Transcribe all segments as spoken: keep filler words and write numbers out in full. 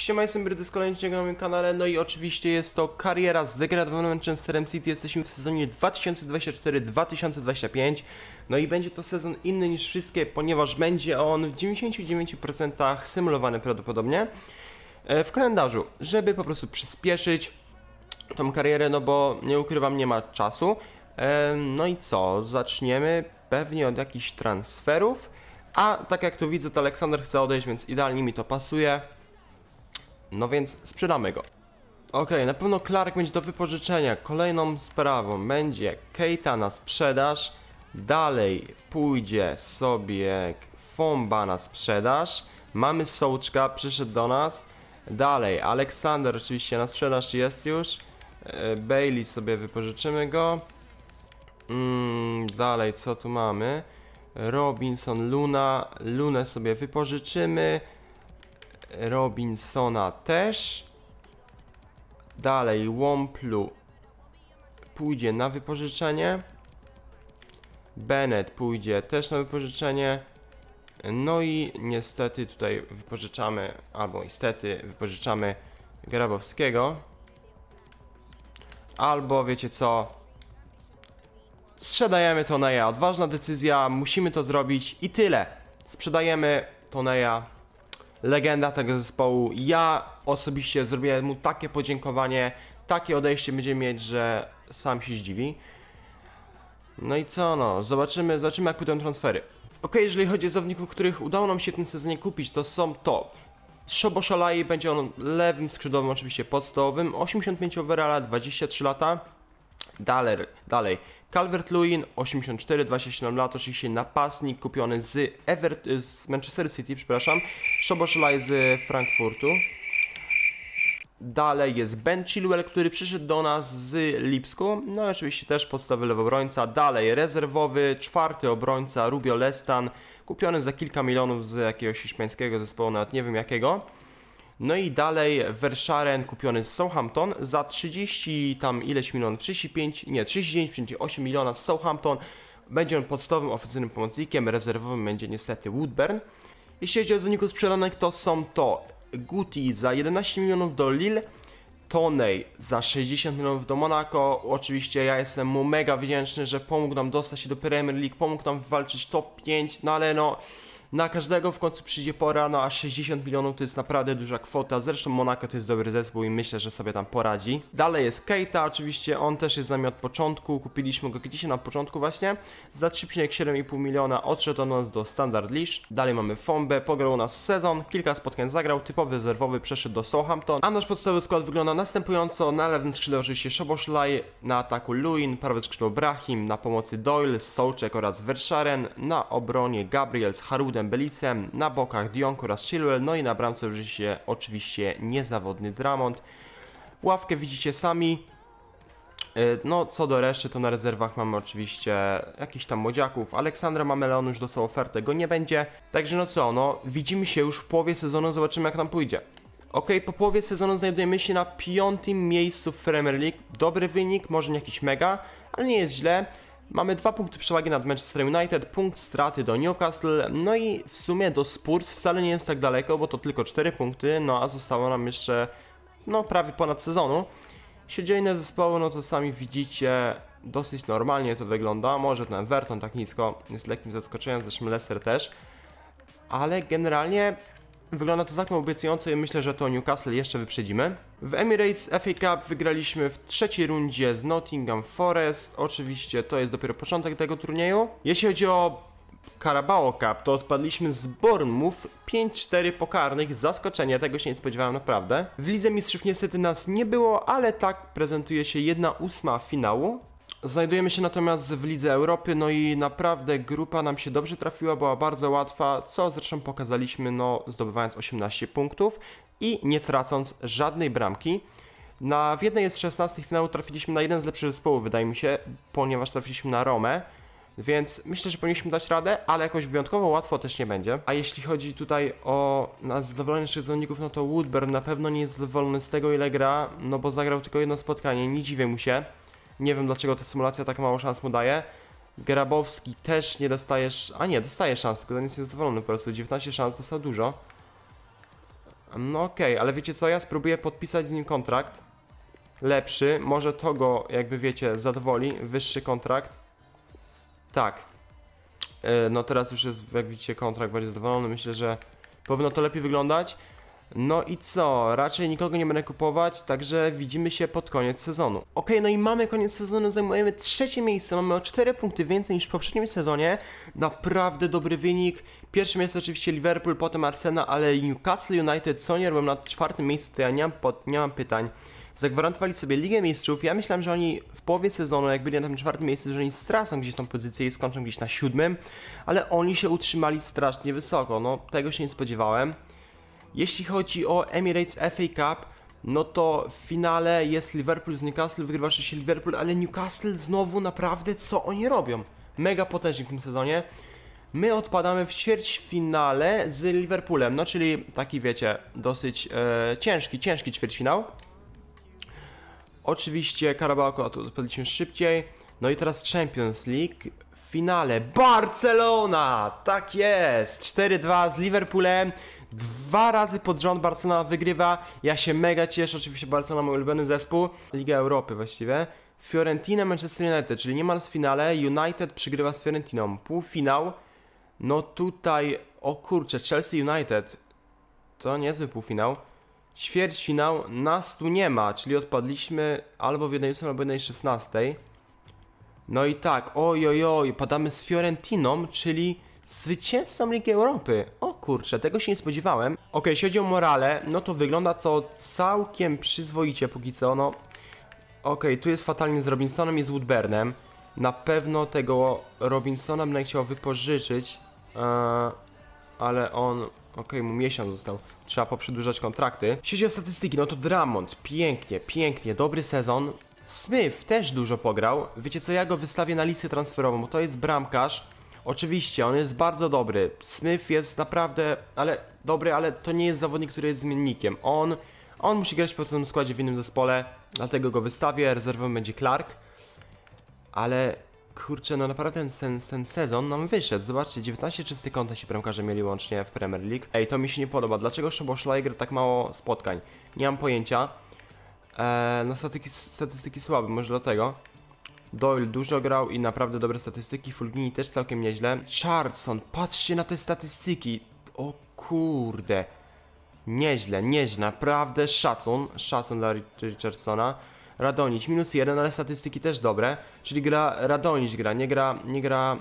Siema, jestem Brydys, kolejny odcinek na moim kanale, no i oczywiście jest to kariera zdegradowaną Manchesterem City. Jesteśmy w sezonie dwa tysiące dwudziestym czwartym dwa tysiące dwudziestym piątym. No i będzie to sezon inny niż wszystkie, ponieważ będzie on w dziewięćdziesięciu dziewięciu procentach symulowany prawdopodobnie w kalendarzu, żeby po prostu przyspieszyć tą karierę, no bo nie ukrywam, nie ma czasu. No i co, zaczniemy pewnie od jakichś transferów, a tak jak tu widzę, to Aleksander chce odejść, więc idealnie mi to pasuje. No więc sprzedamy go. Ok, na pewno Clark będzie do wypożyczenia. Kolejną sprawą będzie Keita na sprzedaż. Dalej pójdzie sobie Fomba na sprzedaż. Mamy Sołczka, przyszedł do nas. Dalej Aleksander oczywiście na sprzedaż jest już. Bailey sobie wypożyczymy go. Mm, dalej co tu mamy? Robinson, Luna. Lunę sobie wypożyczymy. Robinsona też. Dalej Womplu pójdzie na wypożyczenie. Bennett pójdzie też na wypożyczenie. No i niestety tutaj wypożyczamy, albo niestety wypożyczamy Grabowskiego. Albo wiecie co, sprzedajemy Toneja. Odważna decyzja, musimy to zrobić i tyle. Sprzedajemy Toneja. Legenda tego zespołu. Ja osobiście zrobiłem mu takie podziękowanie, takie odejście będzie mieć, że sam się zdziwi. No i co no, zobaczymy, zobaczymy jak pójdą transfery. Ok, jeżeli chodzi o zawodników, których udało nam się w tym sezonie kupić, to są to Szoboszalai, będzie on lewym skrzydłowym, oczywiście podstawowym, osiemdziesiąt pięć overalla, dwadzieścia trzy lata. Dalej, dalej. Calvert-Lewin, osiemdziesiąt cztery, dwadzieścia siedem lat, oczywiście napastnik kupiony z, Ever z Manchester City, przepraszam. Szoboszalai z Frankfurtu. Dalej jest Ben Chilwell, który przyszedł do nas z Lipsku. No oczywiście też podstawowy lewy obrońca. Dalej rezerwowy, czwarty obrońca Rubio Lestan, kupiony za kilka milionów z jakiegoś hiszpańskiego zespołu, nawet nie wiem jakiego. No i dalej Verscharen kupiony z Southampton za trzydzieści tam ileś milionów, trzydzieści pięć, nie, trzydzieści dziewięć przecinek osiem miliona z Southampton. Będzie on podstawowym ofensywnym pomocnikiem, rezerwowym będzie niestety Woodburn. Jeśli chodzi o zawodników sprzedanych, to są to Guti za jedenaście milionów do Lille, Toney za sześćdziesiąt milionów do Monaco. Oczywiście ja jestem mu mega wdzięczny, że pomógł nam dostać się do Premier League, pomógł nam wywalczyć top pięć, no ale no na każdego w końcu przyjdzie pora, no a sześćdziesiąt milionów to jest naprawdę duża kwota. Zresztą Monaco to jest dobry zespół i myślę, że sobie tam poradzi. Dalej jest Keita, oczywiście on też jest z nami od początku, kupiliśmy go gdzieś na początku właśnie. Za trzy przecinek siedem i pół miliona odszedł on nas do Standard Liège. Dalej mamy Fombę, pograł u nas sezon, kilka spotkań zagrał, typowy rezerwowy, przeszedł do Southampton. A nasz podstawowy skład wygląda następująco: na lewym skrzydle oczywiście Szoboszlai, na ataku Lewin, prawe skrzydło Brahim, na pomocy Doyle, Sołczek oraz Verscharen, na obronie Gabriel z Harudem, Belicem, na bokach Dion oraz Chilwell, no i na bramce oczywiście, oczywiście niezawodny Drummond. Ławkę widzicie sami. No co do reszty, to na rezerwach mamy oczywiście jakichś tam młodziaków. Aleksandra mamy, on już dostał ofertę, go nie będzie. Także no co, no widzimy się już w połowie sezonu, zobaczymy jak nam pójdzie. Ok, po połowie sezonu znajdujemy się na piątym miejscu w Premier League. Dobry wynik, może nie jakiś mega, ale nie jest źle. Mamy dwa punkty przewagi nad Manchester United, punkt straty do Newcastle, no i w sumie do Spurs wcale nie jest tak daleko, bo to tylko cztery punkty, no a zostało nam jeszcze no prawie ponad sezonu. Jeśli chodzi o inne zespoły, no to sami widzicie, dosyć normalnie to wygląda. Może ten Everton tak nisko jest lekkim zaskoczeniem, zresztą Leicester też, ale generalnie wygląda to całkiem obiecująco i myślę, że to Newcastle jeszcze wyprzedzimy. W Emirates F A Cup wygraliśmy w trzeciej rundzie z Nottingham Forest. Oczywiście to jest dopiero początek tego turnieju. Jeśli chodzi o Carabao Cup, to odpadliśmy z Bournemouth pięć cztery pokarnych. Zaskoczenie, tego się nie spodziewałem naprawdę. W Lidze Mistrzów niestety nas nie było, ale tak prezentuje się jedna ósma finału. Znajdujemy się natomiast w Lidze Europy, no i naprawdę grupa nam się dobrze trafiła, była bardzo łatwa, co zresztą pokazaliśmy, no zdobywając osiemnaście punktów i nie tracąc żadnej bramki. Na, w jednej z szesnastych finału trafiliśmy na jeden z lepszych zespołów, wydaje mi się, ponieważ trafiliśmy na Romę, więc myślę, że powinniśmy dać radę, ale jakoś wyjątkowo łatwo też nie będzie. A jeśli chodzi tutaj o nas zadowolonych zawodników, no to Woodburn na pewno nie jest zadowolony z tego, ile gra, no bo zagrał tylko jedno spotkanie, nie dziwię mu się. Nie wiem dlaczego ta symulacja tak mało szans mu daje. Grabowski też nie dostajesz, a nie, dostaje szans, tylko on jest niezadowolony po prostu, dziewiętnaście szans, dostał dużo. No okej, okay, ale wiecie co, ja spróbuję podpisać z nim kontrakt lepszy, może to go, jakby wiecie, zadowoli, wyższy kontrakt. Tak. Yy, no teraz już jest, jak widzicie, kontrakt bardziej zadowolony, myślę, że powinno to lepiej wyglądać. No i co? Raczej nikogo nie będę kupować, także widzimy się pod koniec sezonu. Ok, no i mamy koniec sezonu, zajmujemy trzecie miejsce, mamy o cztery punkty więcej niż w poprzednim sezonie. Naprawdę dobry wynik. Pierwsze miejsce oczywiście Liverpool, potem Arsenal, ale Newcastle United, co nie robią na czwartym miejscu, to ja nie mam, pod, nie mam pytań. Zagwarantowali sobie Ligę Mistrzów. Ja myślałem, że oni w połowie sezonu, jak byli na tym czwartym miejscu, że oni stracą gdzieś tą pozycję i skończą gdzieś na siódmym, ale oni się utrzymali strasznie wysoko, no tego się nie spodziewałem. Jeśli chodzi o Emirates F A Cup, no to w finale jest Liverpool z Newcastle, wygrywa się Liverpool, ale Newcastle znowu naprawdę co oni robią? Mega potężni w tym sezonie. My odpadamy w ćwierćfinale z Liverpoolem, no czyli taki wiecie, dosyć e, ciężki, ciężki ćwierćfinał. Oczywiście Carabao Cup odpadliśmy szybciej, no i teraz Champions League. W finale Barcelona, tak jest, cztery dwa z Liverpoolem. Dwa razy pod rząd Barcelona wygrywa. Ja się mega cieszę, oczywiście Barcelona mój ulubiony zespół. Liga Europy właściwie. Fiorentina, Manchester United, czyli niemal w finale. United przegrywa z Fiorentiną. Półfinał. No tutaj, o kurczę, Chelsea United. To niezły półfinał. Ćwierćfinał, nas tu nie ma, czyli odpadliśmy albo w jednej ósmej, albo w jednej szesnastej. No i tak, oj, oj, oj, padamy z Fiorentiną, czyli zwycięzcą Ligi Europy. O kurczę, tego się nie spodziewałem. Ok, jeśli chodzi o morale, no to wygląda to całkiem przyzwoicie póki co, no. Ok, tu jest fatalnie z Robinsonem i z Woodburnem. Na pewno tego Robinsona bym chciał wypożyczyć, eee, ale on, ok, mu miesiąc został. Trzeba poprzedłużać kontrakty. Jeśli chodzi o statystyki, no to Drummond, pięknie, pięknie, dobry sezon. Smith też dużo pograł. Wiecie co, ja go wystawię na listę transferową, bo to jest bramkarz. Oczywiście, on jest bardzo dobry. Smith jest naprawdę, ale dobry, ale to nie jest zawodnik, który jest zmiennikiem. On, on musi grać po tym składzie w innym zespole, dlatego go wystawię. Rezerwą będzie Clark. Ale kurczę, no naprawdę ten, ten, ten sezon nam wyszedł. Zobaczcie, dziewiętnaście czystych kąt ci bramkarze mieli łącznie w Premier League. Ej, to mi się nie podoba. Dlaczego Szoboszlaj gra tak mało spotkań? Nie mam pojęcia. Eee, no statystyki, statystyki słabe, może dlatego. Doyle dużo grał i naprawdę dobre statystyki, Fulgini też całkiem nieźle. Charlson, patrzcie na te statystyki. O kurde. Nieźle, nieźle, naprawdę szacun. Szacun dla Richardsona. Radonić, minus jeden, ale statystyki też dobre. Czyli gra, Radonić gra, nie gra, nie gra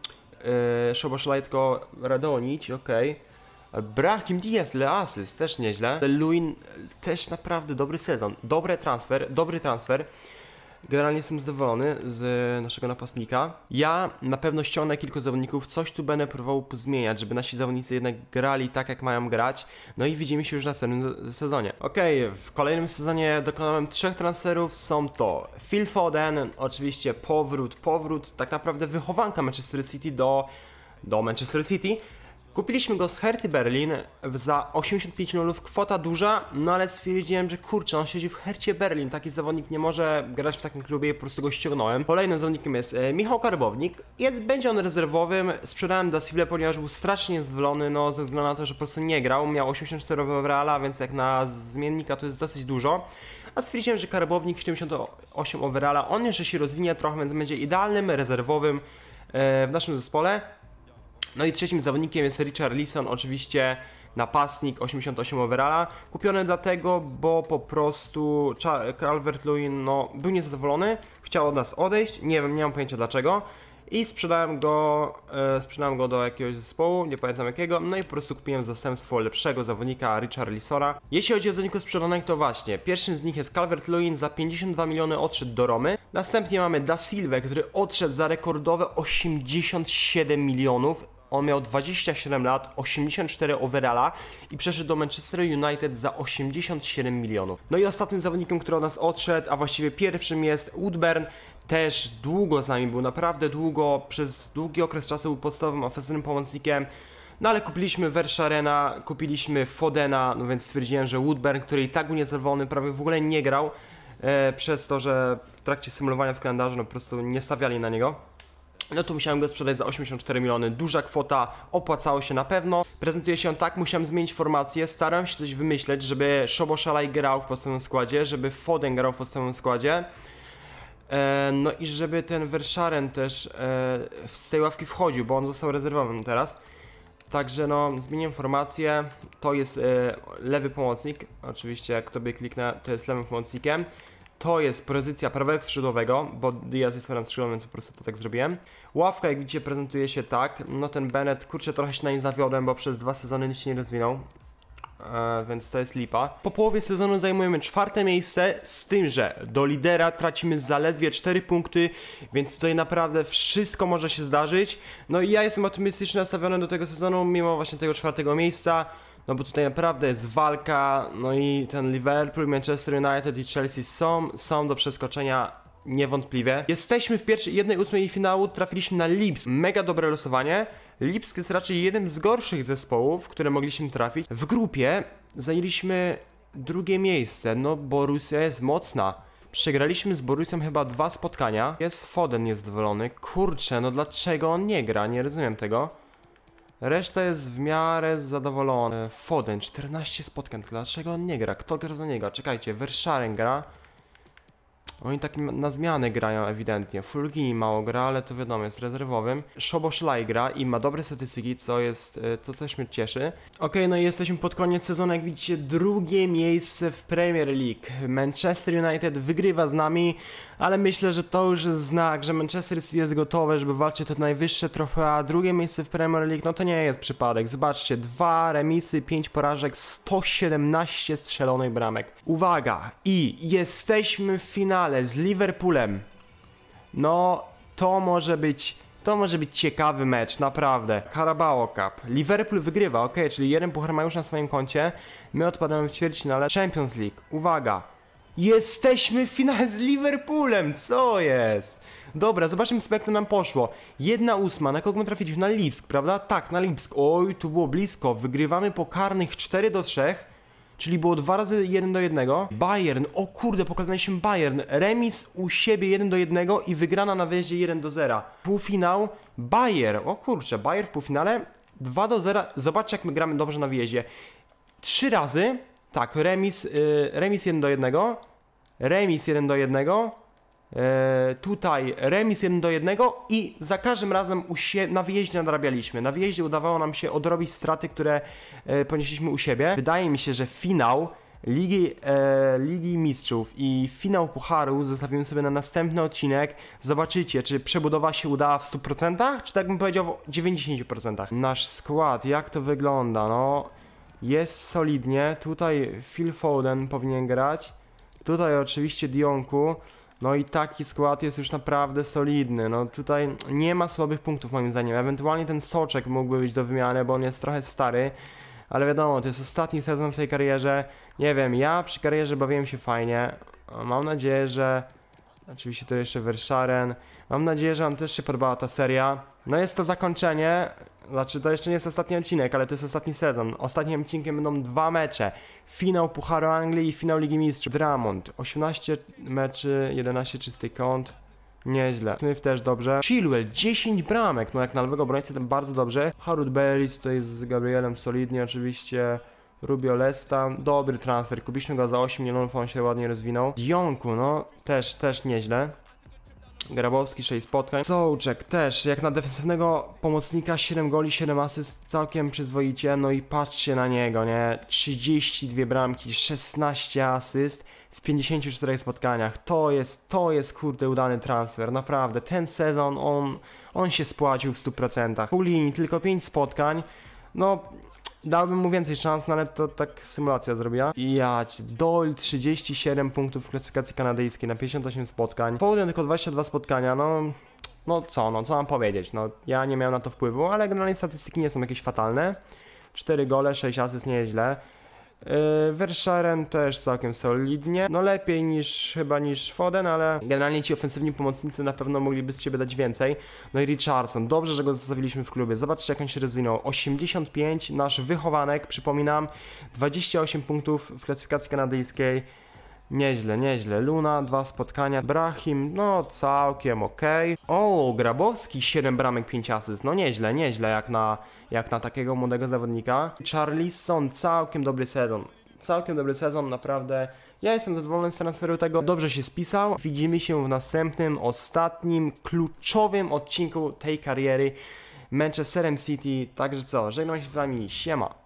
yy, Szoboszlaj, tylko Radonić, okej. Okay. Brahim Diaz, le asyst, też nieźle. Luin też naprawdę dobry sezon. Dobry transfer, dobry transfer. Generalnie jestem zadowolony z naszego napastnika. Ja na pewno ściągnę kilku zawodników, coś tu będę próbował pozmieniać, żeby nasi zawodnicy jednak grali tak, jak mają grać. No i widzimy się już w następnym sezonie. Okej, okay, w kolejnym sezonie dokonałem trzech transferów. Są to Phil Foden, oczywiście powrót, powrót, tak naprawdę wychowanka Manchester City do, do Manchester City. Kupiliśmy go z Herty Berlin za osiemdziesiąt pięć milionów, kwota duża, no ale stwierdziłem, że kurczę, on siedzi w Hercie Berlin, taki zawodnik nie może grać w takim klubie i po prostu go ściągnąłem. Kolejnym zawodnikiem jest e, Michał Karbownik, jest, będzie on rezerwowym, sprzedałem Da Silva, ponieważ był strasznie niezadowolony, no ze względu na to, że po prostu nie grał, miał osiemdziesiąt cztery overalla, więc jak na zmiennika to jest dosyć dużo. A stwierdziłem, że Karbownik siedemdziesiąt osiem overalla, on jeszcze się rozwinie trochę, więc będzie idealnym rezerwowym e, w naszym zespole. No i trzecim zawodnikiem jest Richarlison, oczywiście napastnik, osiemdziesiąt osiem overalla. Kupiony dlatego, bo po prostu Calvert-Lewin no, był niezadowolony, chciał od nas odejść, nie wiem, nie mam pojęcia dlaczego. I sprzedałem go, e, sprzedałem go do jakiegoś zespołu, nie pamiętam jakiego, no i po prostu kupiłem zastępstwo lepszego zawodnika, Richarlisona. Jeśli chodzi o zawodników sprzedanych, to właśnie, pierwszym z nich jest Calvert-Lewin, za pięćdziesiąt dwa miliony odszedł do Romy. Następnie mamy Da Silva, który odszedł za rekordowe osiemdziesiąt siedem milionów. On miał dwadzieścia siedem lat, osiemdziesiąt cztery overalla i przeszedł do Manchester United za osiemdziesiąt siedem milionów. No i ostatnim zawodnikiem, który od nas odszedł, a właściwie pierwszym jest Woodburn. Też długo z nami był, naprawdę długo, przez długi okres czasu był podstawowym ofensywnym pomocnikiem. No ale kupiliśmy Verscharena, kupiliśmy Fodena, no więc stwierdziłem, że Woodburn, który i tak był niezadowolony, prawie w ogóle nie grał, e, przez to, że w trakcie symulowania w kalendarzu no po prostu nie stawiali na niego. no to musiałem go sprzedać za osiemdziesiąt cztery miliony, duża kwota, opłacało się na pewno. Prezentuje się on tak, musiałem zmienić formację, starałem się coś wymyśleć, żeby Szoboszalai grał w podstawowym składzie, żeby Foden grał w podstawowym składzie. E, no i żeby ten Verscharen też e, z tej ławki wchodził, bo on został rezerwowym teraz. Także no, zmieniłem formację, to jest e, lewy pomocnik, oczywiście jak tobie kliknę, to jest lewym pomocnikiem. To jest pozycja prawego skrzydłowego, bo Diaz jest prawym skrzydłowym, więc po prostu to tak zrobiłem. Ławka, jak widzicie, prezentuje się tak. No ten Bennett, kurczę, trochę się na nim zawiodłem, bo przez dwa sezony nic się nie rozwinął. E, więc to jest lipa. Po połowie sezonu zajmujemy czwarte miejsce, z tym, że do lidera tracimy zaledwie cztery punkty, więc tutaj naprawdę wszystko może się zdarzyć. No i ja jestem optymistycznie nastawiony do tego sezonu, mimo właśnie tego czwartego miejsca. No bo tutaj naprawdę jest walka, no i ten Liverpool, Manchester United i Chelsea są, są do przeskoczenia niewątpliwie. Jesteśmy w pierwszej jednej ósmej finału, trafiliśmy na Lipsk. Mega dobre losowanie. Lipsk jest raczej jednym z gorszych zespołów, które mogliśmy trafić. W grupie zajęliśmy drugie miejsce, no Borussia jest mocna. Przegraliśmy z Borussią chyba dwa spotkania. Jest Foden niezadowolony. Kurczę, no dlaczego on nie gra? Nie rozumiem tego. Reszta jest w miarę zadowolona. Foden, czternaście spotkań, dlaczego on nie gra? Kto gra za niego? Czekajcie, Verscharen gra. Oni tak na zmiany grają ewidentnie. Fulgini mało gra, ale to wiadomo, jest rezerwowym. Szoboszlai gra i ma dobre statystyki, co jest, to coś mnie cieszy. Ok, no i jesteśmy pod koniec sezonu, jak widzicie, drugie miejsce w Premier League. Manchester United wygrywa z nami, ale myślę, że to już jest znak, że Manchester jest gotowe, żeby walczyć o te najwyższe trofea. Drugie miejsce w Premier League, no to nie jest przypadek. Zobaczcie, dwa remisy, pięć porażek, sto siedemnaście strzelonych bramek. Uwaga! I jesteśmy w finale z Liverpoolem. No, to może być, to może być ciekawy mecz, naprawdę. Carabao Cup. Liverpool wygrywa, ok, czyli jeden puchar ma już na swoim koncie. My odpadamy w ćwierćfinale Champions League. Uwaga! Jesteśmy w finale z Liverpoolem, co jest? Dobra, zobaczmy sobie, jak to nam poszło. Jedna ósma, na kogo my trafiliśmy? Na Lipsk, prawda? Tak, na Lipsk. Oj, tu było blisko. Wygrywamy po karnych cztery do trzech. Czyli było dwa razy jeden do jednego. Bayern, o kurde, pokazaliśmy Bayern. Remis u siebie jeden do jednego i wygrana na wyjeździe jeden do zera. Półfinał, Bayern, o kurczę, Bayern w półfinale dwa do zera. Zobaczcie, jak my gramy dobrze na wyjeździe. Trzy razy, tak, remis, yy, remis jeden do jednego. Remis jeden do jednego. Yy, tutaj remis jeden do jednego i za każdym razem u sie na wyjeździe nadrabialiśmy. Na wyjeździe udawało nam się odrobić straty, które yy, ponieśliśmy u siebie. Wydaje mi się, że finał Ligi, yy, Ligi Mistrzów i finał Pucharu zostawimy sobie na następny odcinek. Zobaczycie, czy przebudowa się udała w stu procentach, czy tak bym powiedział w dziewięćdziesięciu procentach. Nasz skład, jak to wygląda? No, jest solidnie. Tutaj Phil Foden powinien grać. Tutaj oczywiście Dionku. No i taki skład jest już naprawdę solidny, no tutaj nie ma słabych punktów moim zdaniem, ewentualnie ten Soczek mógłby być do wymiany, bo on jest trochę stary, ale wiadomo, to jest ostatni sezon w tej karierze, nie wiem, ja przy karierze bawiłem się fajnie, mam nadzieję, że, oczywiście to jeszcze Verscharen, mam nadzieję, że wam też się podobała ta seria, no jest to zakończenie, znaczy to jeszcze nie jest ostatni odcinek, ale to jest ostatni sezon, ostatnim odcinkiem będą dwa mecze, finał Pucharu Anglii i finał Ligi Mistrzów. Drummond, osiemnaście meczy, jedenaście czystych kąt, nieźle. Smith też dobrze. Chilwell, dziesięć bramek, no jak na lewego obrońcę to bardzo dobrze. Harut Bellis tutaj z Gabrielem solidnie oczywiście. Rubio Lestan, dobry transfer, kupiliśmy go za osiem milionów, on się ładnie rozwinął. Dionku, no też, też nieźle. Grabowski, sześć spotkań. Sołczek też, jak na defensywnego pomocnika, siedem goli, siedem asyst, całkiem przyzwoicie. No i patrzcie na niego, nie? trzydzieści dwie bramki, szesnaście asyst w pięćdziesięciu czterech spotkaniach. To jest, to jest kurde udany transfer, naprawdę. Ten sezon on, on się spłacił w stu procentach. Fulini, tylko pięć spotkań. No, dałbym mu więcej szans, no ale to tak symulacja zrobiła. I jać, Doyle trzydzieści siedem punktów w klasyfikacji kanadyjskiej na pięćdziesiąt osiem spotkań. Południe tylko dwadzieścia dwa spotkania, no... No co, no co mam powiedzieć, no ja nie miałem na to wpływu, ale generalnie statystyki nie są jakieś fatalne. cztery gole, sześć asyst, nie jest źle. Yy, Verscharen też całkiem solidnie, no lepiej niż chyba niż Foden, ale generalnie ci ofensywni pomocnicy na pewno mogliby z ciebie dać więcej. No i Richarlison, dobrze, że go zostawiliśmy w klubie, zobaczcie jak on się rozwinął, osiemdziesiąt pięć, nasz wychowanek, przypominam, dwadzieścia osiem punktów w klasyfikacji kanadyjskiej. Nieźle, nieźle. Luna, dwa spotkania. Brahim, no całkiem okej. Okay. O, Grabowski, siedem bramek, pięć asyst. No nieźle, nieźle jak na, jak na takiego młodego zawodnika. Charlison, całkiem dobry sezon. Całkiem dobry sezon, naprawdę. Ja jestem zadowolony z transferu tego. Dobrze się spisał. Widzimy się w następnym, ostatnim, kluczowym odcinku tej kariery Manchesterem City. Także co, żegnam się z wami, siema.